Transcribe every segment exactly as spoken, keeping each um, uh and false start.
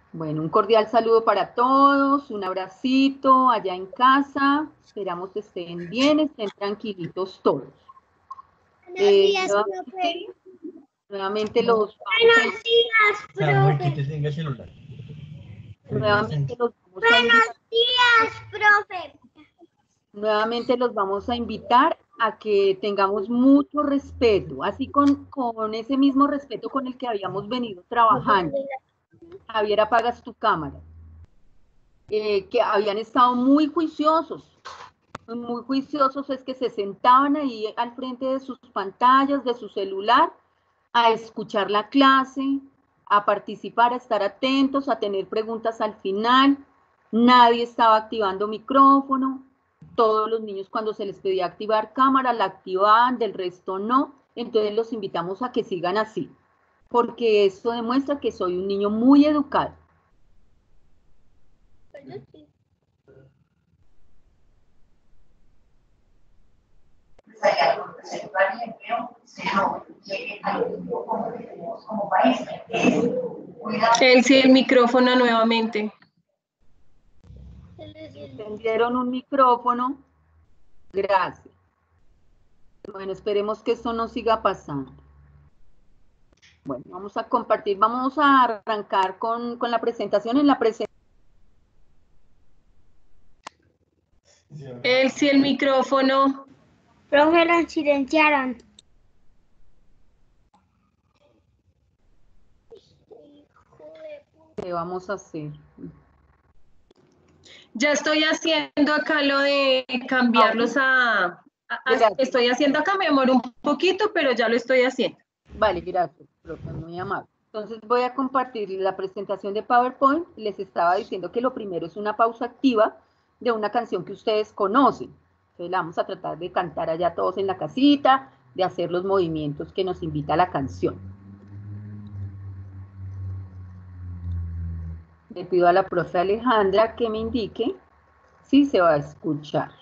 Bueno, un cordial saludo para todos, un abracito allá en casa. Esperamos que estén bien, estén tranquilitos todos. Buenos Eh, días, nuevamente, profe. nuevamente los vamos Buenos a, días, Samuel, que profe. te tenga celular. nuevamente los vamos a Buenos invitar, días, profe. nuevamente los vamos a invitar a que tengamos mucho respeto, así con, con ese mismo respeto con el que habíamos venido trabajando. Javier, apagas tu cámara. Eh, que habían estado muy juiciosos, muy juiciosos, es que se sentaban ahí al frente de sus pantallas, de su celular, a escuchar la clase, a participar, a estar atentos, a tener preguntas al final. Nadie estaba activando micrófono. Todos los niños, cuando se les pedía activar cámara, la activaban, del resto no. Entonces los invitamos a que sigan así, porque esto demuestra que soy un niño muy educado. El sí, el micrófono nuevamente. Encendieron un micrófono. Gracias. Bueno, esperemos que esto no siga pasando. Bueno, vamos a compartir, vamos a arrancar con, con la presentación. En la presentación. El sí, el micrófono. Profe, lo silenciaron. ¿Qué vamos a hacer? Ya estoy haciendo acá lo de cambiarlos a, a, a estoy haciendo acá, me demoro un poquito, pero ya lo estoy haciendo. Vale, gracias, profe, muy amable. Entonces voy a compartir la presentación de PowerPoint. Les estaba diciendo que lo primero es una pausa activa de una canción que ustedes conocen. Entonces la vamos a tratar de cantar allá todos en la casita, de hacer los movimientos que nos invita la canción. Le pido a la profe Alejandra que me indique si se va a escuchar.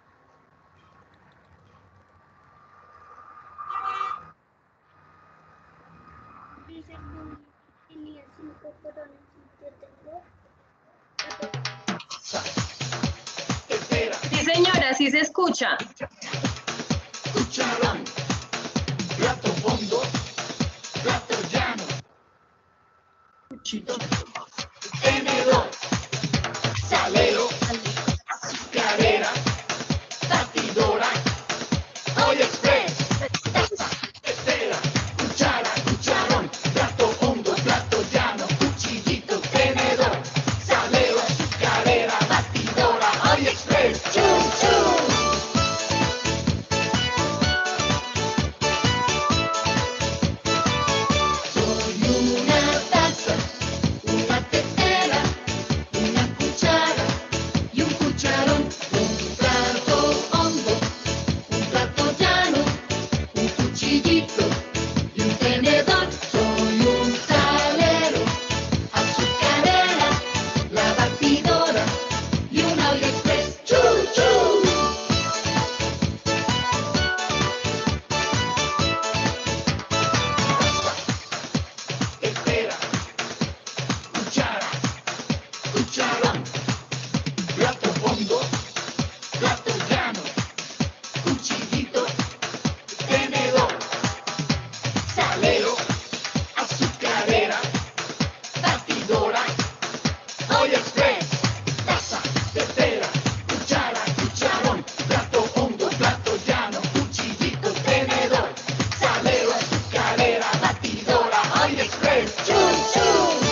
Sí, señora, sí se escucha. Cucharón, plato hondo, plato llano, cuchillo, tenedor, salero, azucarera, batidora, olla express, taza, tetera, cuchara, cucharón, plato hondo, plato llano, cuchillito, tenedor, salero, azucarera, batidora, olla express, chum, chum. Cucharón, plato hondo, plato llano, cuchillito, tenedor, salero, azucarera, batidora, olla express, taza, tetera, cuchara, cucharón, plato hondo, plato llano, cuchillito, tenedor, salero, azucarera, batidora, olla express, chum, chum.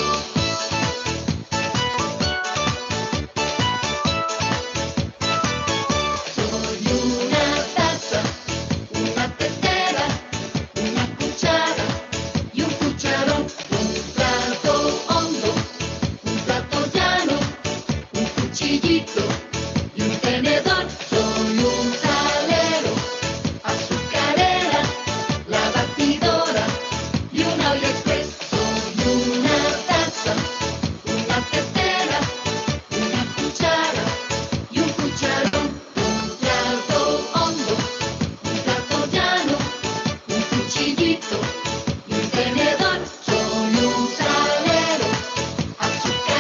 Cuchillito y un tenedor, soy un salero, azucarera.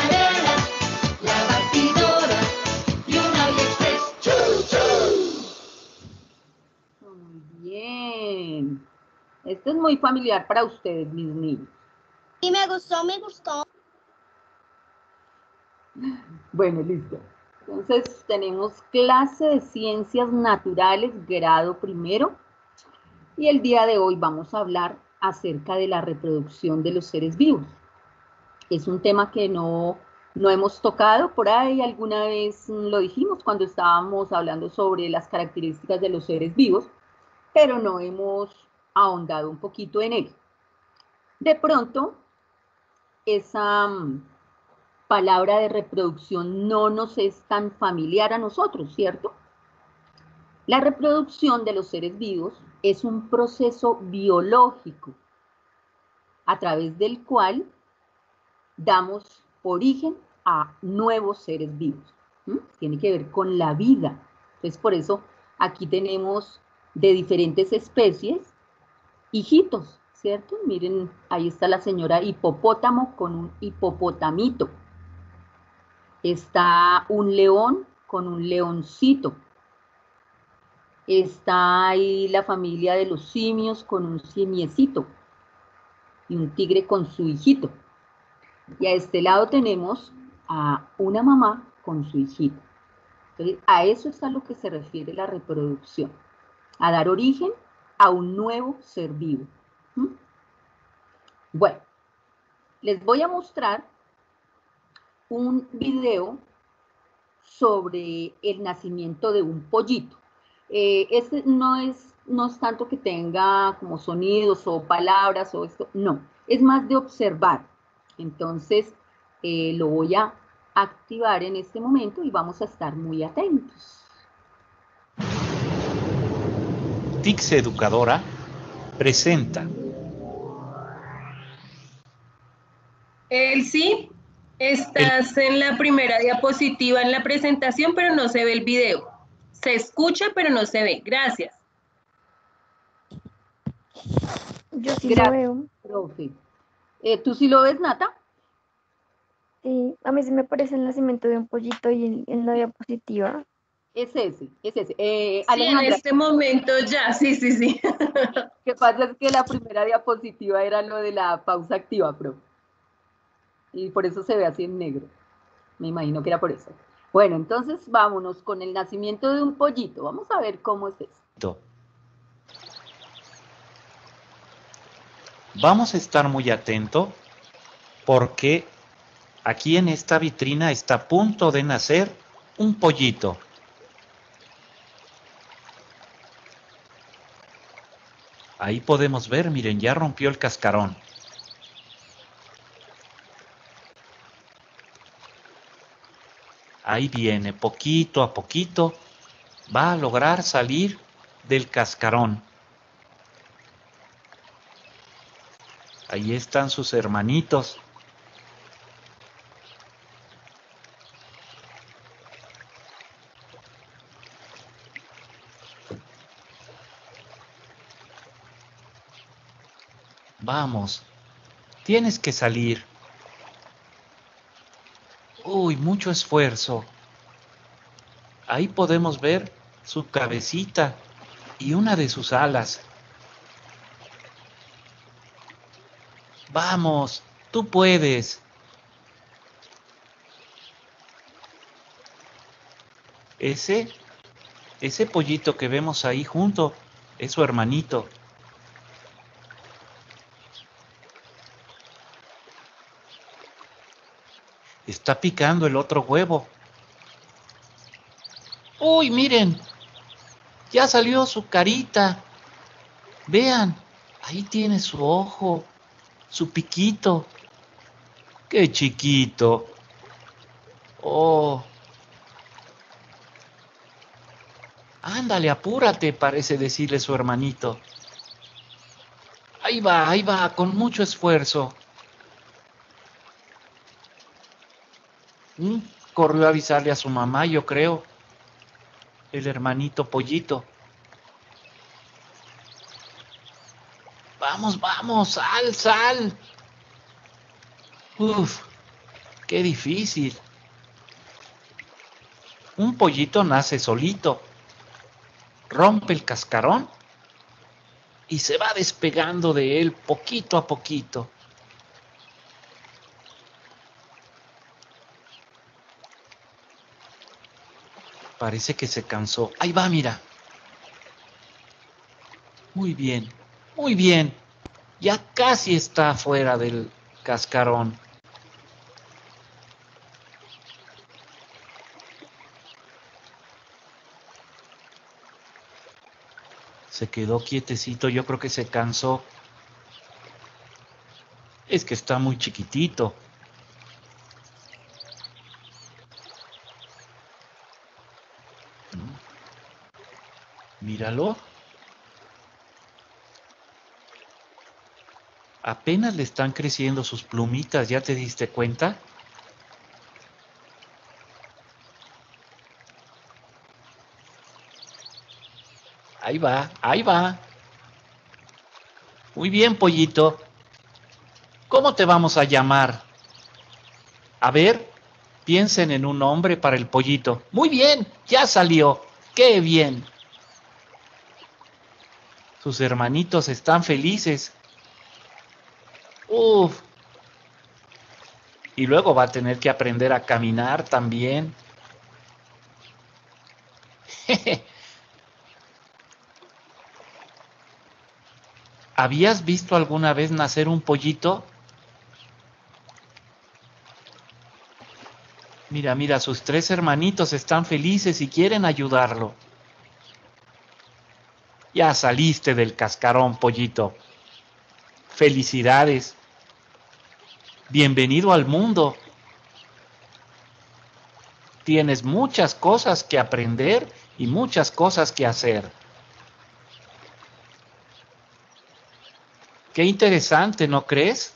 Esto es muy familiar para ustedes, mis niños. Y me gustó, me gustó. Bueno, listo. Entonces, tenemos clase de Ciencias Naturales, grado primero. Y el día de hoy vamos a hablar acerca de la reproducción de los seres vivos. Es un tema que no, no hemos tocado por ahí, alguna vez lo dijimos cuando estábamos hablando sobre las características de los seres vivos, pero no hemos ahondado un poquito en ello. De pronto, esa um, palabra de reproducción no nos es tan familiar a nosotros, ¿cierto? La reproducción de los seres vivos es un proceso biológico a través del cual damos origen a nuevos seres vivos. ¿Mm? Tiene que ver con la vida. Entonces, por eso aquí tenemos de diferentes especies hijitos, ¿cierto? Miren, ahí está la señora hipopótamo con un hipopotamito. Está un león con un leoncito. Está ahí la familia de los simios con un simiecito. Y un tigre con su hijito. Y a este lado tenemos a una mamá con su hijito. Entonces, a eso es a lo que se refiere la reproducción. A dar origen a un nuevo ser vivo. ¿Mm? Bueno, les voy a mostrar un video sobre el nacimiento de un pollito. Eh, este no es, no es tanto que tenga como sonidos o palabras o esto, no, es más de observar. Entonces, eh, lo voy a activar en este momento y vamos a estar muy atentos. Tix Educadora presenta. Elsie, estás en la primera diapositiva en la presentación, pero no se ve el video. Se escucha, pero no se ve. Gracias. Yo sí Gracias, lo veo. profe. Eh, ¿Tú sí lo ves, Nata? Sí, a mí sí me parece el nacimiento de un pollito y en, en la diapositiva. Es ese, es ese. Eh, Sí, en Alejandra, este momento ya, sí, sí, sí. lo que pasa es que la primera diapositiva era lo de la pausa activa, profe. Y por eso se ve así en negro. Me imagino que era por eso. Bueno, entonces vámonos con el nacimiento de un pollito. Vamos a ver cómo es esto. Vamos a estar muy atentos porque aquí en esta vitrina está a punto de nacer un pollito. Ahí podemos ver, miren, ya rompió el cascarón. Ahí viene, poquito a poquito, va a lograr salir del cascarón. Ahí están sus hermanitos. Vamos, tienes que salir. Uy, mucho esfuerzo. Ahí podemos ver su cabecita y una de sus alas. Vamos, tú puedes. Ese, ese pollito que vemos ahí junto es su hermanito. Está picando el otro huevo. ¡Uy, miren! Ya salió su carita. Vean, ahí tiene su ojo, su piquito. ¡Qué chiquito! ¡Oh! Ándale, apúrate, parece decirle su hermanito. Ahí va, ahí va, con mucho esfuerzo. ¿Mm? Corrió a avisarle a su mamá, yo creo. El hermanito pollito. Vamos, vamos, sal, sal. Uf, qué difícil. Un pollito nace solito. Rompe el cascarón y se va despegando de él poquito a poquito. Parece que se cansó. Ahí va, mira. Muy bien, muy bien. Ya casi está fuera del cascarón. Se quedó quietecito, yo creo que se cansó. Es que está muy chiquitito. Míralo. Apenas le están creciendo sus plumitas, ¿ya te diste cuenta? Ahí va, ahí va. Muy bien, pollito. ¿Cómo te vamos a llamar? A ver, piensen en un nombre para el pollito. Muy bien, ya salió. ¡Qué bien! Sus hermanitos están felices. Uf. Y luego va a tener que aprender a caminar también. ¿Habías visto alguna vez nacer un pollito? Mira, mira, sus tres hermanitos están felices y quieren ayudarlo. Ya saliste del cascarón, pollito. Felicidades. Bienvenido al mundo. Tienes muchas cosas que aprender y muchas cosas que hacer. Qué interesante, ¿no crees?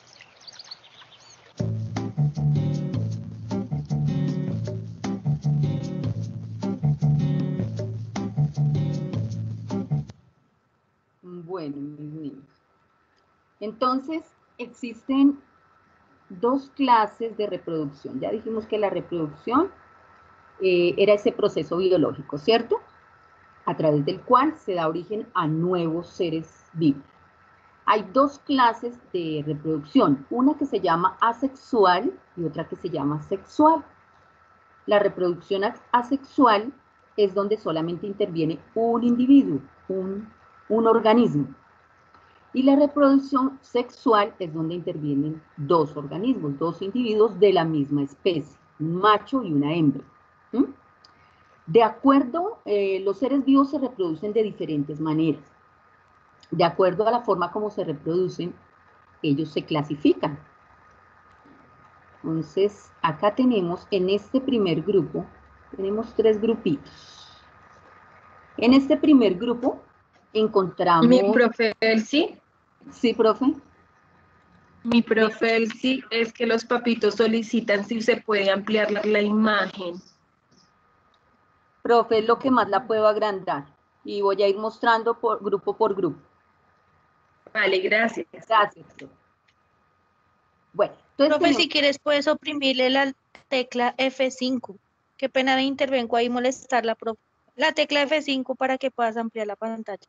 Bueno, mis niños. Entonces, existen dos clases de reproducción. Ya dijimos que la reproducción eh, era ese proceso biológico, ¿cierto? A través del cual se da origen a nuevos seres vivos. Hay dos clases de reproducción, una que se llama asexual y otra que se llama sexual. La reproducción asexual es donde solamente interviene un individuo, un, un organismo. Y la reproducción sexual es donde intervienen dos organismos, dos individuos de la misma especie, un macho y una hembra. ¿Mm? De acuerdo, eh, los seres vivos se reproducen de diferentes maneras. De acuerdo a la forma como se reproducen, ellos se clasifican. Entonces, acá tenemos, en este primer grupo, tenemos tres grupitos. En este primer grupo encontramos... Mi profe Elsie. Sí, profe. Mi profe Elsie, es que los papitos solicitan si se puede ampliar la, la imagen. Profe, es lo que más la puedo agrandar. Y voy a ir mostrando por grupo por grupo. Vale, gracias. Gracias. Bueno, entonces Profe, tenemos... si quieres puedes oprimirle la tecla F cinco. Qué pena de intervengo ahí molestarla, profe. La tecla F cinco para que puedas ampliar la pantalla.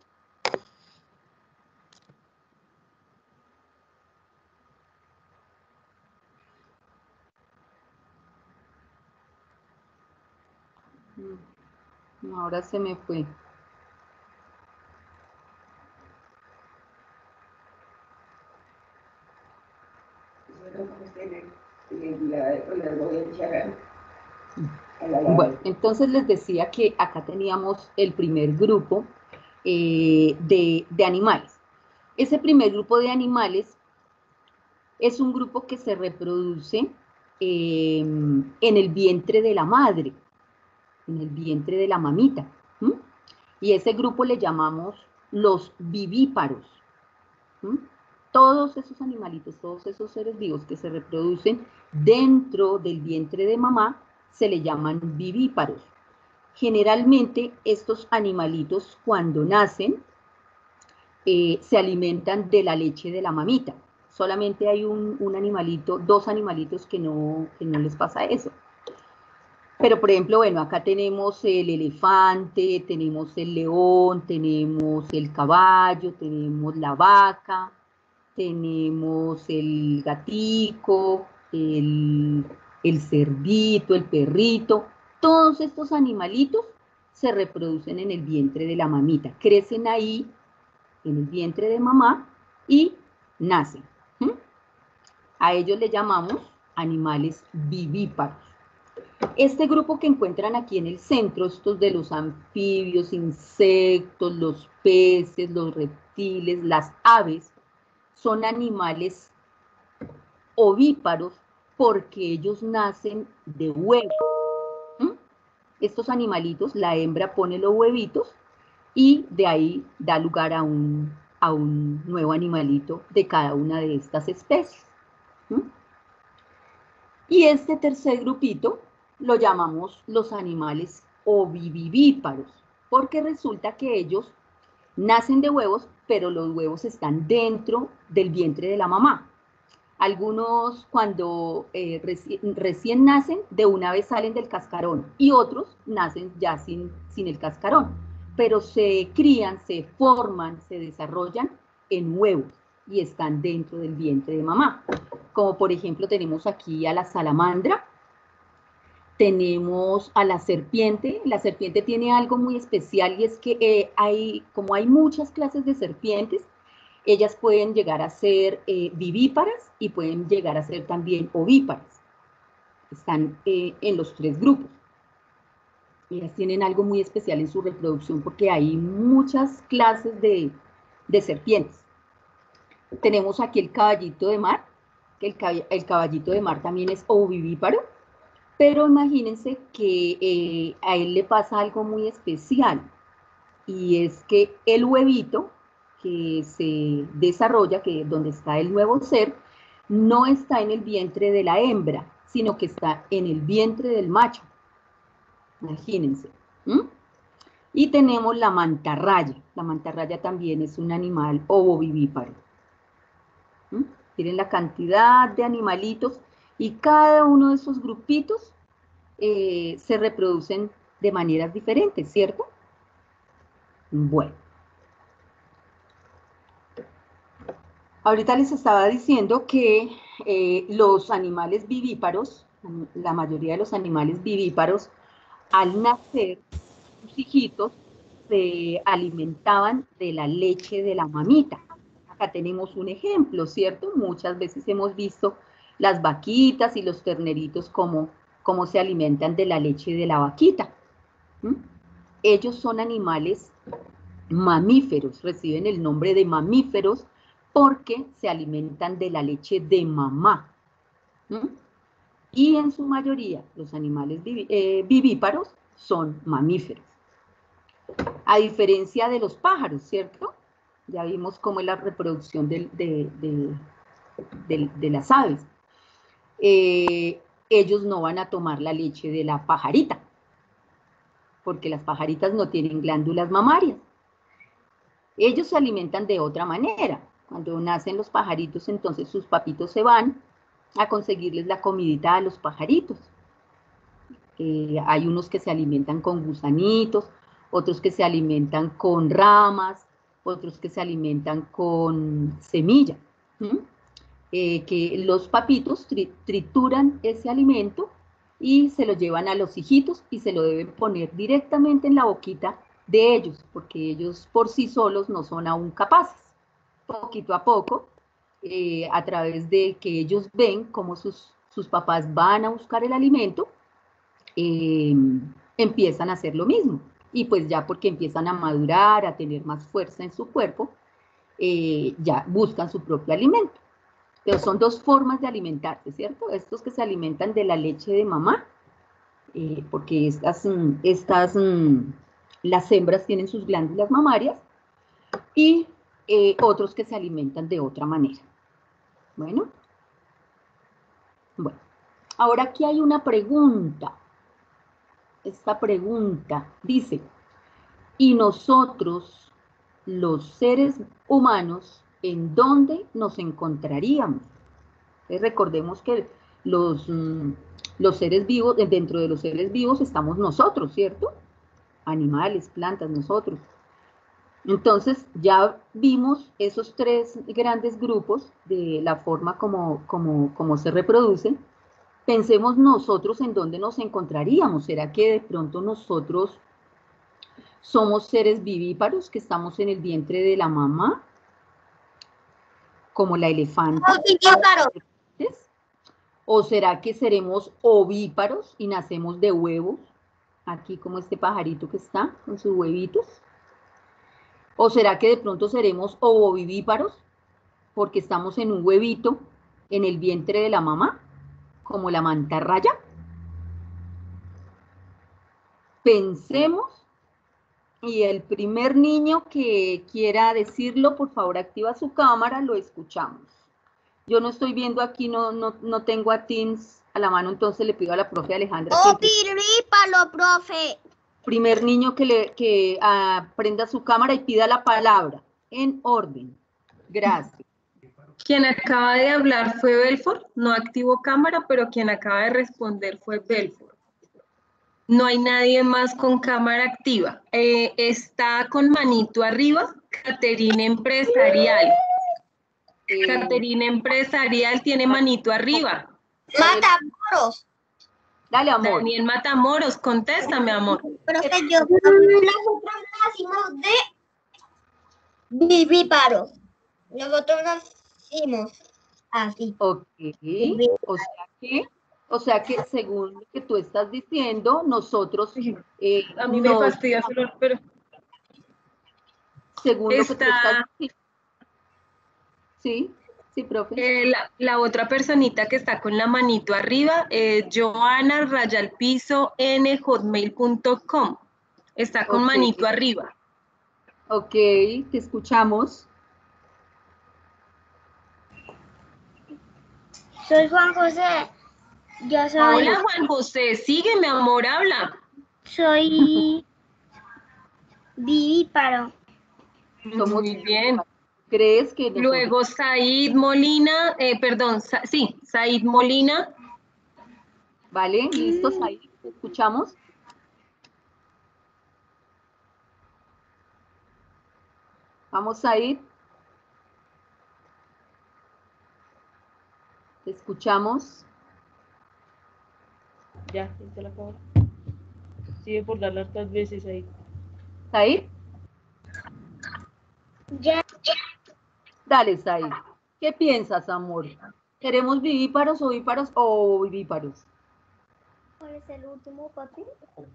Ahora se me fue. Bueno, entonces les decía que acá teníamos el primer grupo eh, de, de animales. Ese primer grupo de animales es un grupo que se reproduce eh, en el vientre de la madre, en el vientre de la mamita. ¿Mm? Y ese grupo le llamamos los vivíparos. ¿Mm? Todos esos animalitos, todos esos seres vivos que se reproducen dentro del vientre de mamá, se le llaman vivíparos. Generalmente estos animalitos cuando nacen eh, se alimentan de la leche de la mamita. Solamente hay un, un animalito, dos animalitos que no, que no les pasa eso. Pero, por ejemplo, bueno, acá tenemos el elefante, tenemos el león, tenemos el caballo, tenemos la vaca, tenemos el gatico, el, el cerdito, el perrito. Todos estos animalitos se reproducen en el vientre de la mamita, crecen ahí en el vientre de mamá y nacen. ¿Mm? A ellos le llamamos animales vivíparos. Este grupo que encuentran aquí en el centro, estos de los anfibios, insectos, los peces, los reptiles, las aves, son animales ovíparos porque ellos nacen de huevos. ¿Mm? Estos animalitos, la hembra pone los huevitos y de ahí da lugar a un, a un nuevo animalito de cada una de estas especies. ¿Mm? Y este tercer grupito lo llamamos los animales ovivíparos, porque resulta que ellos nacen de huevos, pero los huevos están dentro del vientre de la mamá. Algunos cuando eh, reci recién nacen, de una vez salen del cascarón, y otros nacen ya sin, sin el cascarón, pero se crían, se forman, se desarrollan en huevos y están dentro del vientre de mamá. Como por ejemplo tenemos aquí a la salamandra, tenemos a la serpiente. La serpiente tiene algo muy especial y es que eh, hay, como hay muchas clases de serpientes, ellas pueden llegar a ser eh, vivíparas y pueden llegar a ser también ovíparas. Están eh, en los tres grupos. Ellas tienen algo muy especial en su reproducción porque hay muchas clases de, de serpientes. Tenemos aquí el caballito de mar, que el, el caballito de mar también es ovivíparo, pero imagínense que eh, a él le pasa algo muy especial, y es que el huevito que se desarrolla, que donde está el nuevo ser, no está en el vientre de la hembra, sino que está en el vientre del macho. Imagínense. ¿Mm? Y tenemos la mantarraya. La mantarraya también es un animal ovovivíparo. ¿Mm? Miren la cantidad de animalitos, y cada uno de esos grupitos eh, se reproducen de maneras diferentes, ¿cierto? Bueno. Ahorita les estaba diciendo que eh, los animales vivíparos, la mayoría de los animales vivíparos, al nacer, sus hijitos se alimentaban de la leche de la mamita. Acá tenemos un ejemplo, ¿cierto? Muchas veces hemos visto las vaquitas y los terneritos como, como se alimentan de la leche de la vaquita. ¿Mm? Ellos son animales mamíferos, reciben el nombre de mamíferos porque se alimentan de la leche de mamá. ¿Mm? Y en su mayoría los animales viví, eh, vivíparos son mamíferos. A diferencia de los pájaros, ¿cierto? Ya vimos cómo es la reproducción de, de, de, de, de las aves. Eh, ellos no van a tomar la leche de la pajarita, porque las pajaritas no tienen glándulas mamarias. Ellos se alimentan de otra manera. Cuando nacen los pajaritos, entonces sus papitos se van a conseguirles la comidita a los pajaritos. Eh, hay unos que se alimentan con gusanitos, otros que se alimentan con ramas, otros que se alimentan con semilla. ¿Mm? Eh, que los papitos tri trituran ese alimento y se lo llevan a los hijitos y se lo deben poner directamente en la boquita de ellos, porque ellos por sí solos no son aún capaces. Poquito a poco, eh, a través de que ellos ven cómo sus, sus papás van a buscar el alimento, eh, empiezan a hacer lo mismo. Y pues ya porque empiezan a madurar, a tener más fuerza en su cuerpo, eh, ya buscan su propio alimento. Pero son dos formas de alimentarse, ¿cierto? Estos que se alimentan de la leche de mamá, eh, porque estas, estas, las hembras tienen sus glándulas mamarias, y eh, otros que se alimentan de otra manera. Bueno. Bueno. Ahora aquí hay una pregunta. Esta pregunta dice, ¿y nosotros, los seres humanos, en dónde nos encontraríamos? Entonces, recordemos que los, Los seres vivos, dentro de los seres vivos estamos nosotros, ¿cierto? Animales, plantas, nosotros. Entonces, ya vimos esos tres grandes grupos de la forma como, como, como se reproducen. Pensemos nosotros en dónde nos encontraríamos. ¿Será que de pronto nosotros somos seres vivíparos que estamos en el vientre de la mamá? Como la elefanta. ¿O será que seremos ovíparos y nacemos de huevos? Aquí como este pajarito que está con sus huevitos. ¿O será que de pronto seremos ovovivíparos porque estamos en un huevito en el vientre de la mamá, como la mantarraya? Pensemos, y el primer niño que quiera decirlo, por favor activa su cámara, lo escuchamos. Yo no estoy viendo aquí, no, no, no tengo a Teams a la mano, entonces le pido a la profe Alejandra. Ovíparo, profe. Primer niño que, le, que uh, prenda su cámara y pida la palabra, en orden. Gracias. Quien acaba de hablar fue Belfort, no activó cámara, pero quien acaba de responder fue Belfort. No hay nadie más con cámara activa. Eh, está con manito arriba, Caterina Empresarial. Eh, Caterina Empresarial tiene manito arriba. Matamoros. Dale, amor. Daniel Matamoros, contéstame, amor. Profe, yo, nosotros nacimos de vivíparos. Nosotros nacimos así. Ok, o sea que, o sea que según lo que tú estás diciendo, nosotros... Eh, a mí nos, me fastidia, pero... Según está... lo que tú estás diciendo. Sí, sí, profe. Eh, la, la otra personita que está con la manito arriba es Joana Rayal Piso en hotmail punto com. Está con Okay. manito arriba. Ok, te escuchamos. Soy Juan José. Yo soy. Hola, Juan José, sigue, mi amor, habla. Soy vivíparo. Somos Muy bien. ¿Crees que nosotros... Luego Said Molina, eh, perdón, Sa sí, Said Molina. Vale, listo, Said, ¿te escuchamos? Vamos, Said. ¿Te escuchamos? Ya, ya te la acabo. Sigue por darle hartas veces ahí. ¿Said? Ya. Dale, Said. ¿Qué piensas, amor? ¿Queremos vivíparos, ovíparos o vivíparos? ¿Cuál es el último, papi?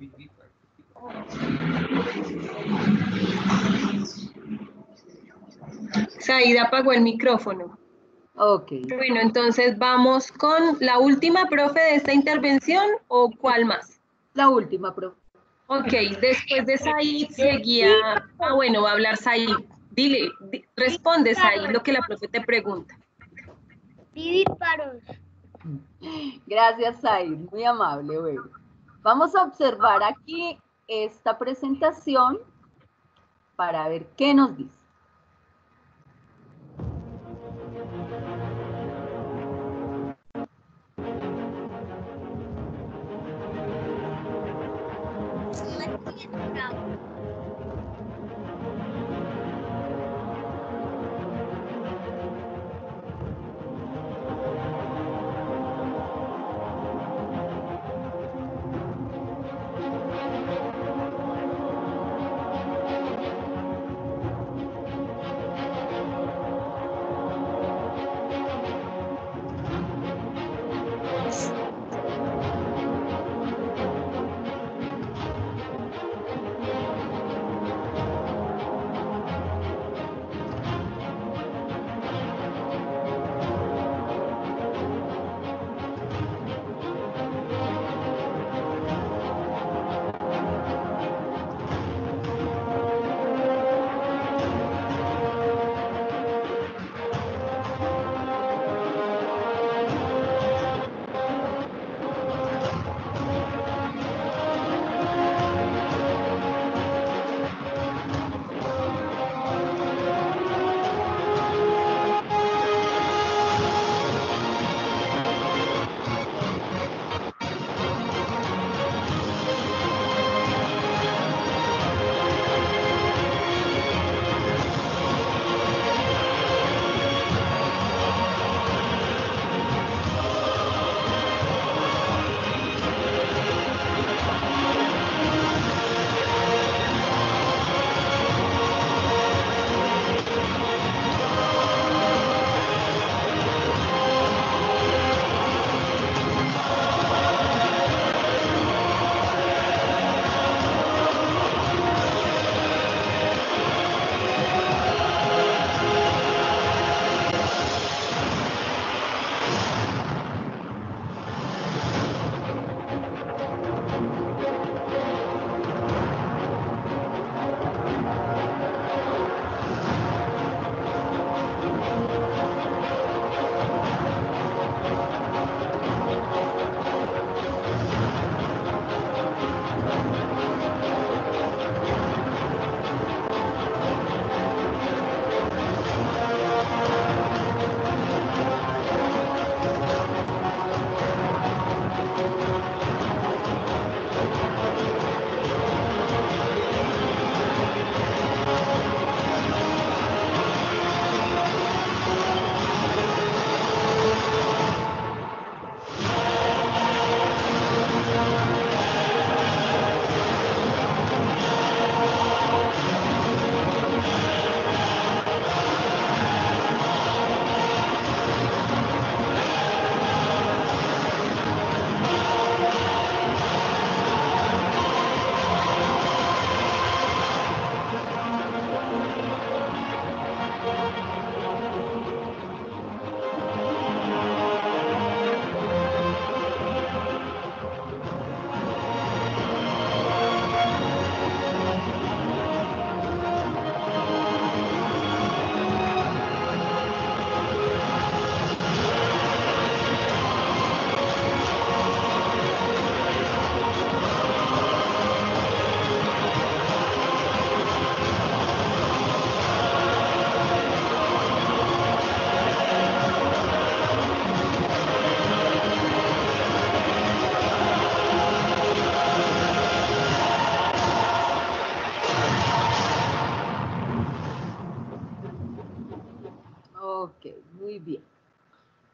Said apagó el micrófono. Ok. Bueno, entonces vamos con la última, profe, de esta intervención, ¿o cuál más? La última, profe. Ok, después de Said seguía... Ah, bueno, va a hablar Said. Dile, di, responde Said lo que la profe te pregunta. Vivíparos. Gracias, Said, muy amable. Bueno, vamos a observar aquí esta presentación para ver qué nos dice.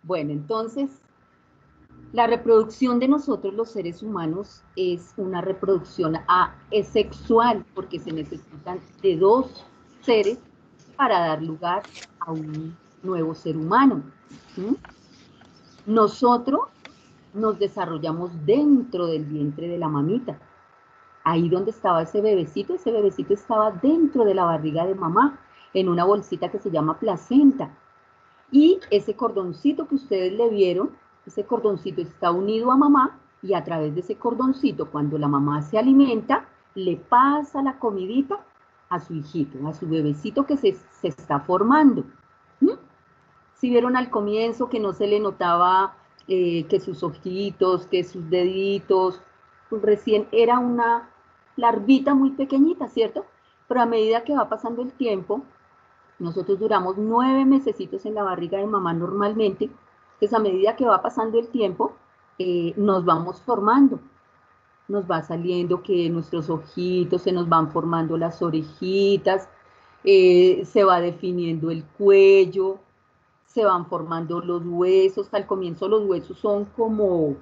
Bueno, entonces, la reproducción de nosotros los seres humanos es una reproducción asexual, porque se necesitan de dos seres para dar lugar a un nuevo ser humano. ¿Mm? Nosotros nos desarrollamos dentro del vientre de la mamita. Ahí donde estaba ese bebecito, ese bebecito estaba dentro de la barriga de mamá, en una bolsita que se llama placenta. Y ese cordoncito que ustedes le vieron, ese cordoncito está unido a mamá, y a través de ese cordoncito, cuando la mamá se alimenta, le pasa la comidita a su hijito, a su bebecito que se, se está formando. ¿Mm? Si vieron al comienzo que no se le notaba eh, que sus ojitos, que sus deditos, pues recién era una larvita muy pequeñita, ¿cierto? Pero a medida que va pasando el tiempo, nosotros duramos nueve mesecitos en la barriga de mamá normalmente, entonces a medida que va pasando el tiempo, eh, nos vamos formando, nos va saliendo que nuestros ojitos, se nos van formando las orejitas, eh, se va definiendo el cuello, se van formando los huesos. Al comienzo los huesos son como,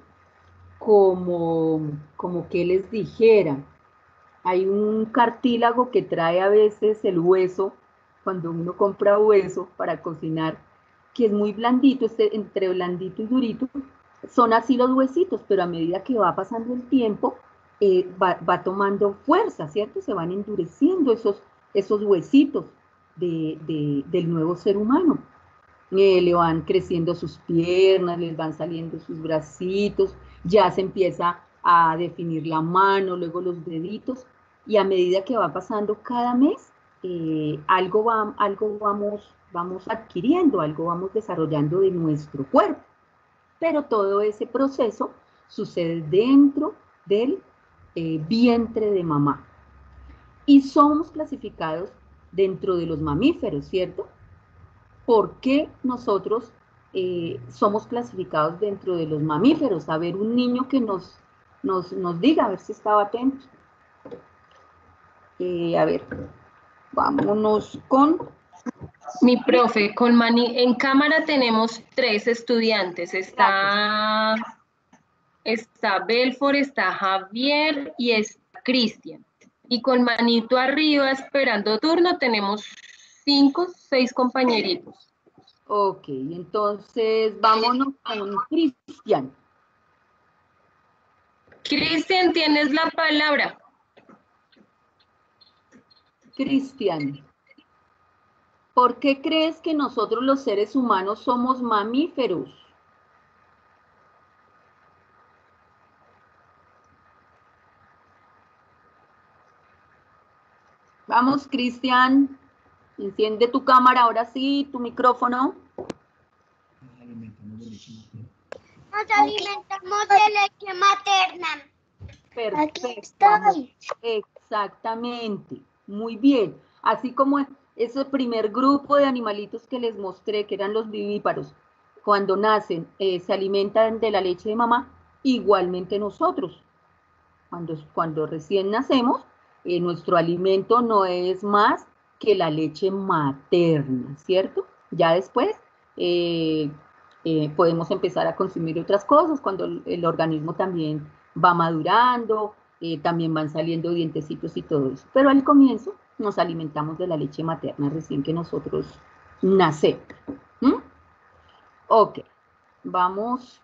como, como que les dijera, hay un cartílago que trae a veces el hueso, cuando uno compra hueso para cocinar, que es muy blandito, este, entre blandito y durito, son así los huesitos, pero a medida que va pasando el tiempo, eh, va, va tomando fuerza, ¿cierto? Se van endureciendo esos, esos huesitos de, de, del nuevo ser humano. Eh, le van creciendo sus piernas, les van saliendo sus bracitos, ya se empieza a definir la mano, luego los deditos, y a medida que va pasando cada mes, eh, algo, va, algo vamos, vamos adquiriendo, algo vamos desarrollando de nuestro cuerpo. Pero todo ese proceso sucede dentro del eh, vientre de mamá. Y somos clasificados dentro de los mamíferos, ¿cierto? ¿Por qué nosotros eh, somos clasificados dentro de los mamíferos? A ver, un niño que nos, nos, nos diga, a ver si estaba atento. Eh, a ver, vámonos con... Mi profe, con Mani, en cámara tenemos tres estudiantes. Está, está Belfort, está Javier y está Cristian. Y con Manito arriba, esperando turno, tenemos cinco, seis compañeritos. Ok, entonces vámonos con Cristian. Cristian, tienes la palabra. Cristian, ¿por qué crees que nosotros los seres humanos somos mamíferos? Vamos, Cristian, enciende tu cámara, ahora sí, tu micrófono. Nos alimentamos de leche materna. Perfecto. Exactamente. Muy bien. Así como ese primer grupo de animalitos que les mostré, que eran los vivíparos, cuando nacen, eh, se alimentan de la leche de mamá, igualmente nosotros. Cuando, cuando recién nacemos, eh, nuestro alimento no es más que la leche materna, ¿cierto? Ya después eh, eh, podemos empezar a consumir otras cosas cuando el, el organismo también va madurando, eh, también van saliendo dientecitos y todo eso. Pero al comienzo nos alimentamos de la leche materna recién que nosotros nacemos. ¿Mm? Ok, vamos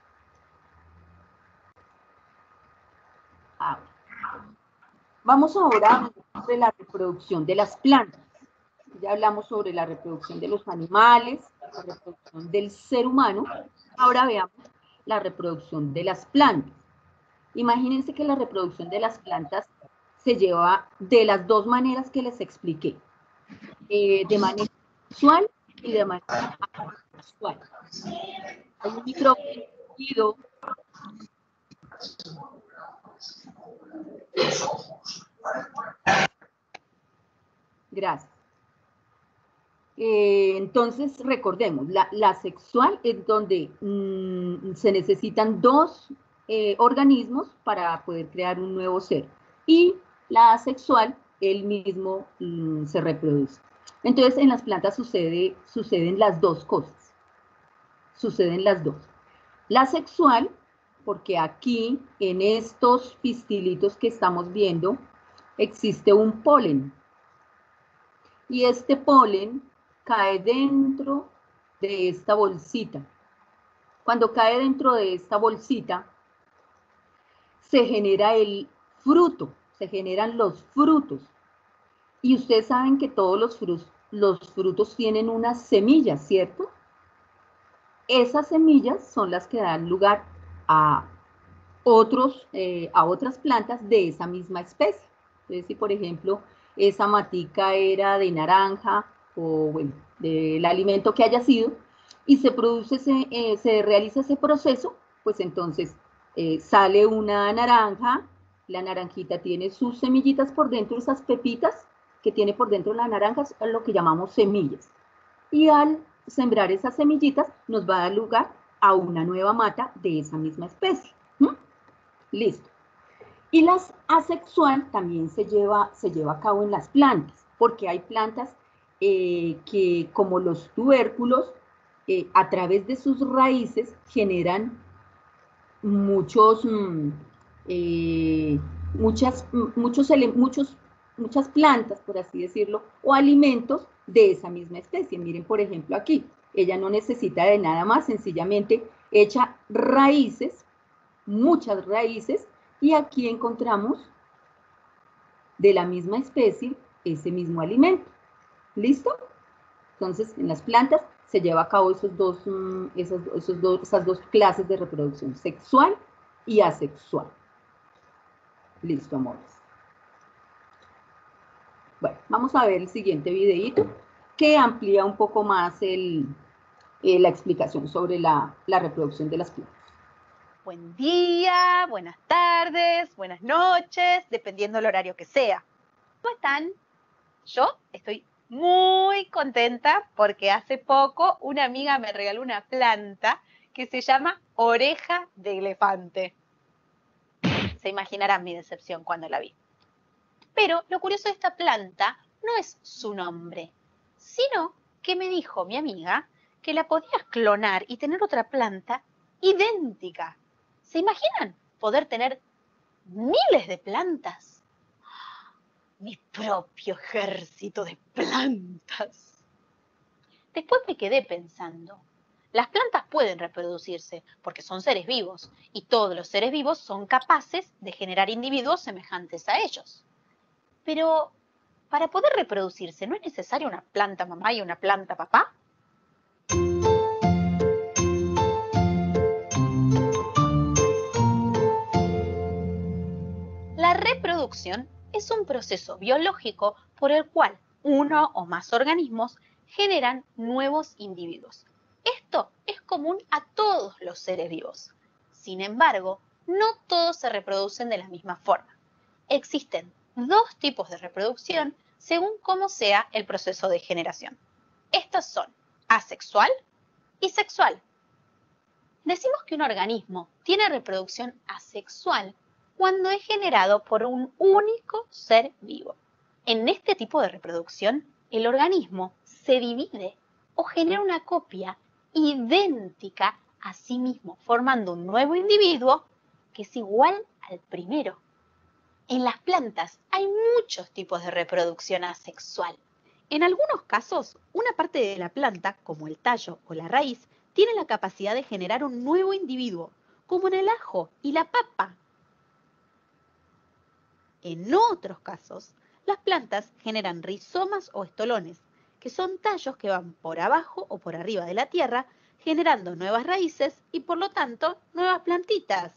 a... Vamos ahora a hablar sobre la reproducción de las plantas. Ya hablamos sobre la reproducción de los animales, la reproducción del ser humano. Ahora veamos la reproducción de las plantas. Imagínense que la reproducción de las plantas se lleva de las dos maneras que les expliqué. Eh, de manera sexual y de manera asexual. Hay un micrófono. Gracias. Eh, entonces, recordemos, la, la sexual es donde mmm, se necesitan dos eh, organismos para poder crear un nuevo ser. Y la asexual, él mismo mmm, se reproduce. Entonces, en las plantas sucede, suceden las dos cosas. suceden las dos. La sexual, porque aquí en estos pistilitos que estamos viendo existe un polen. Y este polen cae dentro de esta bolsita. Cuando cae dentro de esta bolsita, se genera el fruto, se generan los frutos. Y ustedes saben que todos los frutos, los frutos tienen unas semillas, ¿cierto? Esas semillas son las que dan lugar a, otros, eh, a otras plantas de esa misma especie. Entonces, si por ejemplo esa matica era de naranja o bueno, del alimento que haya sido, y se produce, ese, eh, se realiza ese proceso, pues entonces eh, sale una naranja, la naranjita tiene sus semillitas por dentro, esas pepitas que tiene por dentro la naranja, es lo que llamamos semillas. Y al sembrar esas semillitas, nos va a dar lugar a una nueva mata de esa misma especie. ¿Mm? Listo. Y la asexual también se lleva, se lleva a cabo en las plantas, porque hay plantas eh, que, como los tubérculos, eh, a través de sus raíces generan muchos, mm, eh, muchas, muchos, muchos, muchas plantas, por así decirlo, o alimentos de esa misma especie. Miren, por ejemplo, aquí, ella no necesita de nada más, sencillamente echa raíces, muchas raíces, y aquí encontramos de la misma especie ese mismo alimento. ¿Listo? Entonces, en las plantas se lleva a cabo esos dos, esos, esos dos, esas dos clases de reproducción, sexual y asexual. Listo, amores. Bueno, vamos a ver el siguiente videíto que amplía un poco más el, eh, la explicación sobre la, la reproducción de las plantas. Buen día, buenas tardes, buenas noches, dependiendo del horario que sea. ¿Cómo están? Yo estoy muy contenta porque hace poco una amiga me regaló una planta que se llama oreja de elefante. Se imaginarán mi decepción cuando la vi. Pero lo curioso de esta planta no es su nombre, sino que me dijo mi amiga que la podías clonar y tener otra planta idéntica. ¿Se imaginan poder tener miles de plantas? Mi propio ejército de plantas. Después me quedé pensando, las plantas pueden reproducirse porque son seres vivos y todos los seres vivos son capaces de generar individuos semejantes a ellos. Pero para poder reproducirse, ¿no es necesaria una planta mamá y una planta papá? La reproducción es un proceso biológico por el cual uno o más organismos generan nuevos individuos. Esto es común a todos los seres vivos. Sin embargo, no todos se reproducen de la misma forma. Existen dos tipos de reproducción según cómo sea el proceso de generación. Estos son asexual y sexual. Decimos que un organismo tiene reproducción asexual cuando es generado por un único ser vivo. En este tipo de reproducción, el organismo se divide o genera una copia idéntica a sí mismo, formando un nuevo individuo que es igual al primero. En las plantas hay muchos tipos de reproducción asexual. En algunos casos, una parte de la planta, como el tallo o la raíz, tiene la capacidad de generar un nuevo individuo, como en el ajo y la papa. En otros casos, las plantas generan rizomas o estolones, que son tallos que van por abajo o por arriba de la tierra, generando nuevas raíces y por lo tanto nuevas plantitas.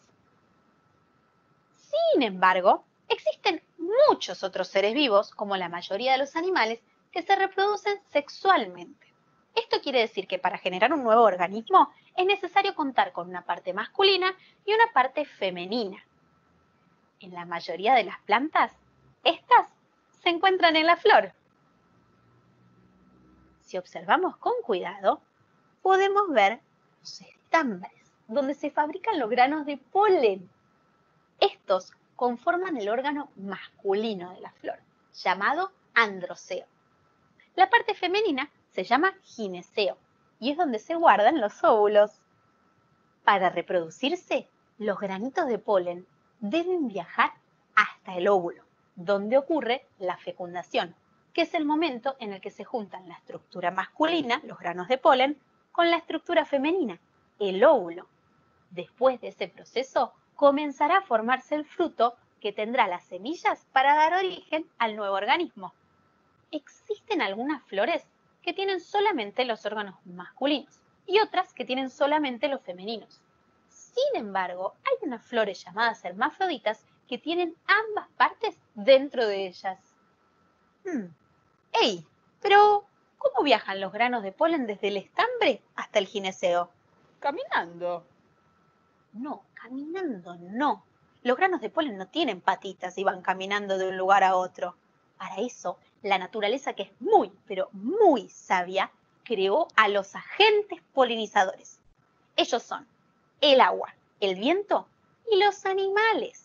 Sin embargo, existen muchos otros seres vivos, como la mayoría de los animales, que se reproducen sexualmente. Esto quiere decir que para generar un nuevo organismo es necesario contar con una parte masculina y una parte femenina. En la mayoría de las plantas, estas se encuentran en la flor. Si observamos con cuidado, podemos ver los estambres, donde se fabrican los granos de polen. Estos conforman el órgano masculino de la flor, llamado androceo. La parte femenina se llama gineceo y es donde se guardan los óvulos. Para reproducirse, los granitos de polen deben viajar hasta el óvulo, donde ocurre la fecundación, que es el momento en el que se juntan la estructura masculina, los granos de polen, con la estructura femenina, el óvulo. Después de ese proceso, comenzará a formarse el fruto que tendrá las semillas para dar origen al nuevo organismo. Existen algunas flores que tienen solamente los órganos masculinos y otras que tienen solamente los femeninos. Sin embargo, hay unas flores llamadas hermafroditas que tienen ambas partes dentro de ellas. Hmm. ¡Ey! Pero, ¿cómo viajan los granos de polen desde el estambre hasta el gineceo? Caminando. No, caminando no. Los granos de polen no tienen patitas y van caminando de un lugar a otro. Para eso, la naturaleza, que es muy, pero muy sabia, creó a los agentes polinizadores. Ellos son el agua, el viento y los animales.